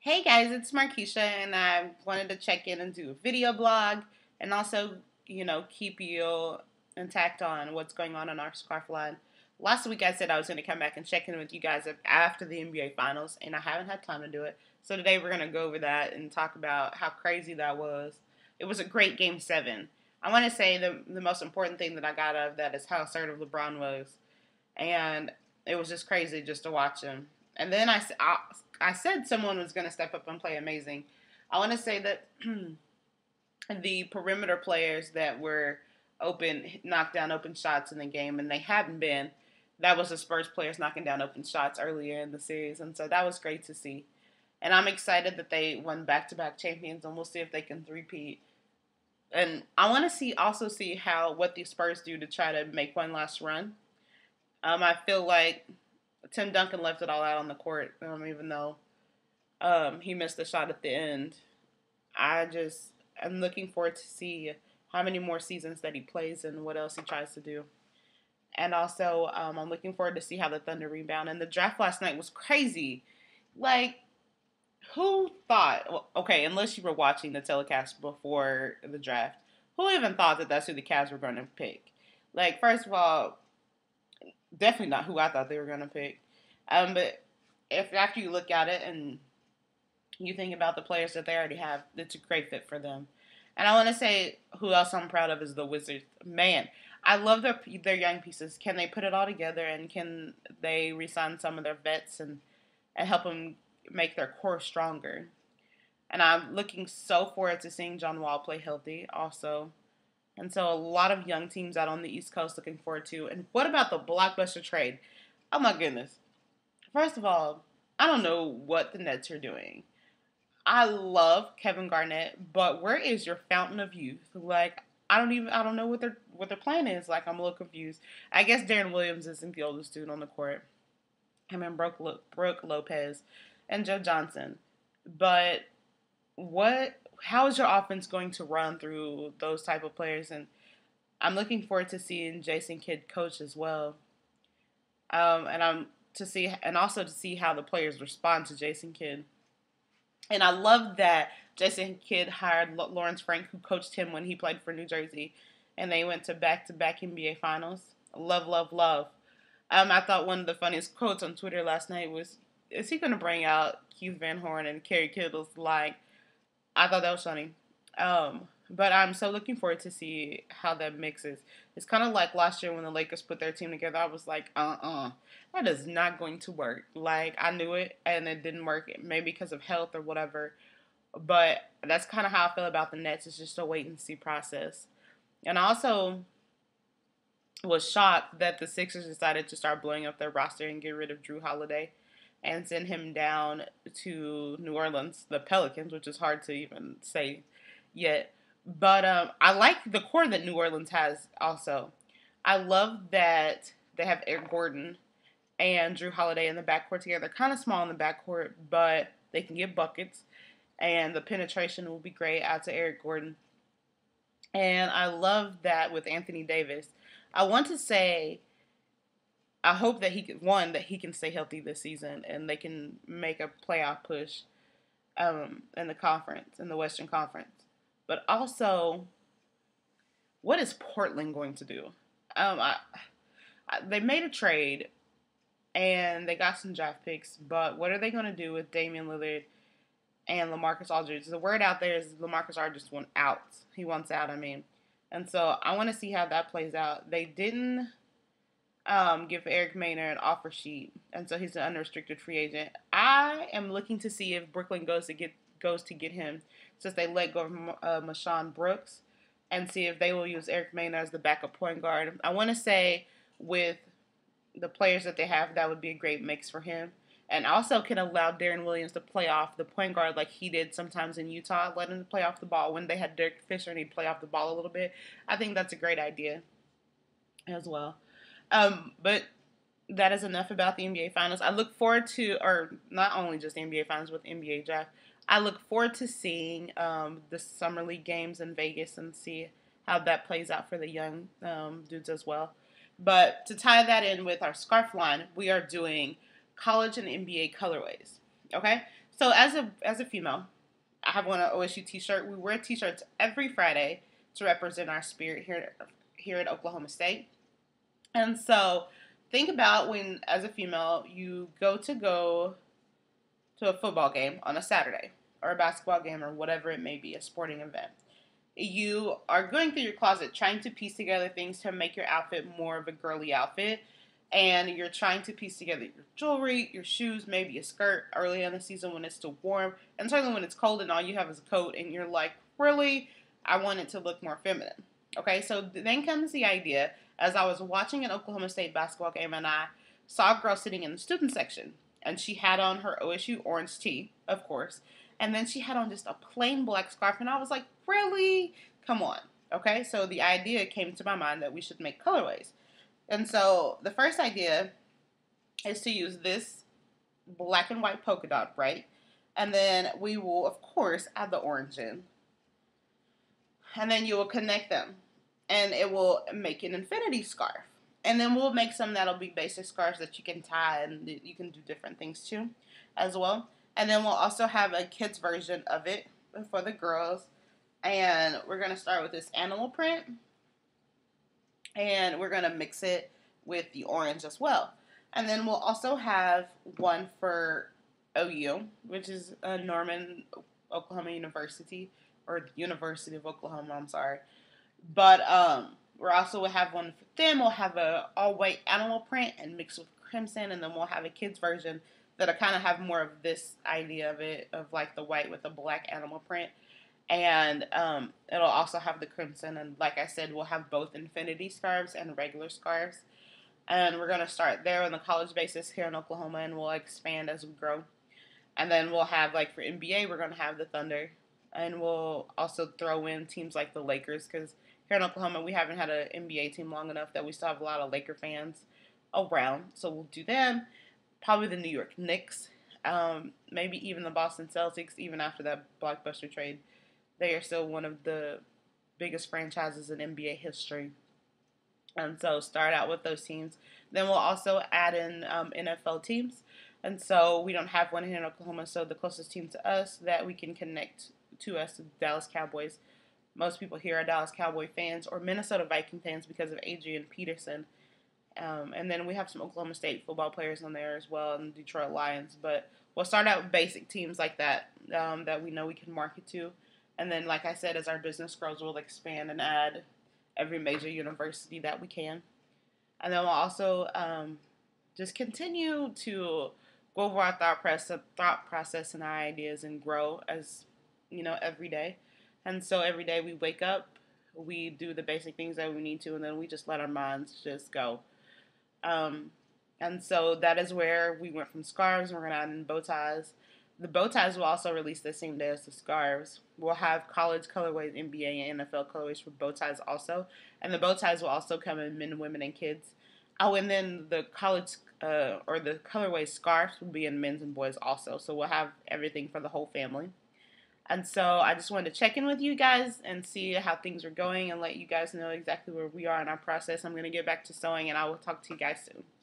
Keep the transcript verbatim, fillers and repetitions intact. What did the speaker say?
Hey guys, it's Markeisha, and I wanted to check in and do a video blog and also, you know, keep you intact on what's going on in our scarf line. Last week I said I was going to come back and check in with you guys after the N B A Finals, and I haven't had time to do it. So today we're going to go over that and talk about how crazy that was. It was a great game seven. I want to say the, the most important thing that I got out of that is how assertive LeBron was. And it was just crazy just to watch him. And then I, I, I said someone was going to step up and play amazing. I want to say that the perimeter players that were open, knocked down open shots in the game, and they hadn't been. That was the Spurs players knocking down open shots earlier in the series, and so that was great to see. And I'm excited that they won back-to-back champions, and we'll see if they can three-peat. And I want to see also see how what the Spurs do to try to make one last run. Um, I feel like Tim Duncan left it all out on the court, um, even though um, he missed the shot at the end. I just am looking forward to see how many more seasons that he plays and what else he tries to do. And also, um, I'm looking forward to see how the Thunder rebound. And the draft last night was crazy. Like, who thought? Well, okay, unless you were watching the telecast before the draft, who even thought that that's who the Cavs were going to pick? Like, first of all, definitely not who I thought they were going to pick. Um, but if after you look at it and you think about the players that they already have, it's a great fit for them. And I want to say who else I'm proud of is the Wizards. Man, I love their their young pieces. Can they put it all together, and can they resign some of their vets and and help them make their core stronger? And I'm looking so forward to seeing John Wall play healthy also. And so a lot of young teams out on the East Coast looking forward to. And what about the blockbuster trade? Oh my goodness. First of all, I don't know what the Nets are doing. I love Kevin Garnett, but where is your fountain of youth? Like, I don't even I don't know what their what their plan is. Like, I'm a little confused. I guess Darren Williams isn't the oldest dude on the court. Him and Brooke, Brooke Lopez and Joe Johnson. But what how is your offense going to run through those type of players? And I'm looking forward to seeing Jason Kidd coach as well. Um, and I'm to see and also to see how the players respond to Jason Kidd. And I love that Jason Kidd hired Lawrence Frank, who coached him when he played for New Jersey, and they went to back-to-back N B A Finals. Love, love, love. Um, I thought one of the funniest quotes on Twitter last night was, "Is he going to bring out Keith Van Horn and Kerry Kittles?" Like, I thought that was funny. Um, but I'm so looking forward to see how that mixes. It's kind of like last year when the Lakers put their team together. I was like, uh-uh, that is not going to work. Like, I knew it, and it didn't work, maybe because of health or whatever. But that's kind of how I feel about the Nets. It's just a wait-and-see process. And I also was shocked that the Sixers decided to start blowing up their roster and get rid of Drew Holiday and send him down to New Orleans, the Pelicans, which is hard to even say yet. But um, I like the core that New Orleans has also. I love that they have Eric Gordon and Drew Holiday in the backcourt together. They're kind of small in the backcourt, but they can get buckets. And the penetration will be great out to Eric Gordon. And I love that with Anthony Davis. I want to say I hope that he can, one, that he can stay healthy this season and they can make a playoff push um, in the conference, in the Western Conference. But also, what is Portland going to do? Um, I, I, they made a trade and they got some draft picks, but what are they going to do with Damian Lillard and LaMarcus Aldridge? The word out there is LaMarcus Aldridge wants out. He wants out, I mean. And so I want to see how that plays out. They didn't um, give Eric Maynard an offer sheet, and so he's an unrestricted free agent. I am looking to see if Brooklyn goes to get goes to get him, since they let go of uh, Mashawn Brooks, and see if they will use Eric Maynard as the backup point guard. I want to say with the players that they have, that would be a great mix for him. And also can allow Darren Williams to play off the point guard like he did sometimes in Utah, let him play off the ball. When they had Derek Fisher and he'd play off the ball a little bit. I think that's a great idea as well. Um, but that is enough about the N B A Finals. I look forward to, or not only just the N B A Finals, but the N B A Draft. I look forward to seeing um, the Summer League games in Vegas and see how that plays out for the young um, dudes as well. But to tie that in with our scarf line, we are doing college and N B A colorways. Okay? So as a as a female, I have on an O S U T-shirt. We wear T-shirts every Friday to represent our spirit here here at Oklahoma State. And so, think about when, as a female, you go to go to a football game on a Saturday, or a basketball game, or whatever it may be, a sporting event. You are going through your closet trying to piece together things to make your outfit more of a girly outfit. And you're trying to piece together your jewelry, your shoes, maybe a skirt early in the season when it's still warm, and certainly when it's cold and all you have is a coat, and you're like, really? I want it to look more feminine. Okay, so then comes the idea as I was watching an Oklahoma State basketball game, and I saw a girl sitting in the student section, and she had on her O S U orange tee, of course, and then she had on just a plain black scarf, and I was like, really? Come on. Okay, so the idea came to my mind that we should make colorways. And so the first idea is to use this black and white polka dot, right? And then we will, of course, add the orange in. And then you will connect them. And it will make an infinity scarf. And then we'll make some that'll be basic scarves that you can tie and you can do different things too as well. And then we'll also have a kids version of it for the girls. And we're going to start with this animal print. And we're going to mix it with the orange as well. And then we'll also have one for O U, which is uh, Norman, Oklahoma University, or University of Oklahoma, I'm sorry. But um, we're also will have one for them. We'll have a all-white animal print and mixed with crimson, and then we'll have a kids version that'll kind of have more of this idea of it, of like the white with the black animal print. And um, it'll also have the crimson. And like I said, we'll have both infinity scarves and regular scarves. And we're going to start there on the college basis here in Oklahoma, and we'll expand as we grow. And then we'll have, like, for N B A, we're going to have the Thunder. And we'll also throw in teams like the Lakers, because here in Oklahoma, we haven't had an N B A team long enough that we still have a lot of Laker fans around. So we'll do them. Probably the New York Knicks. Um, maybe even the Boston Celtics, even after that blockbuster trade. They are still one of the biggest franchises in N B A history. And so start out with those teams. Then we'll also add in um, N F L teams. And so we don't have one here in Oklahoma. So the closest team to us that we can connect to us is Dallas Cowboys. Most people here are Dallas Cowboy fans or Minnesota Viking fans because of Adrian Peterson. Um, and then we have some Oklahoma State football players on there as well, and Detroit Lions. But we'll start out with basic teams like that um, that we know we can market to. And then, like I said, as our business grows, we'll expand and add every major university that we can. And then we'll also um, just continue to go over our thought process, thought process and our ideas and grow as, you know, every day. And so every day we wake up, we do the basic things that we need to, and then we just let our minds just go. Um, and so that is where we went from scarves, and we're going to add in bow ties. The bow ties will also release the same day as the scarves. We'll have college colorways, N B A and N F L colorways for bow ties also. And the bow ties will also come in men, women, and kids. Oh, and then the college uh, or the colorway scarves will be in men's and boys also. So we'll have everything for the whole family. And so I just wanted to check in with you guys and see how things are going and let you guys know exactly where we are in our process. I'm going to get back to sewing, and I will talk to you guys soon.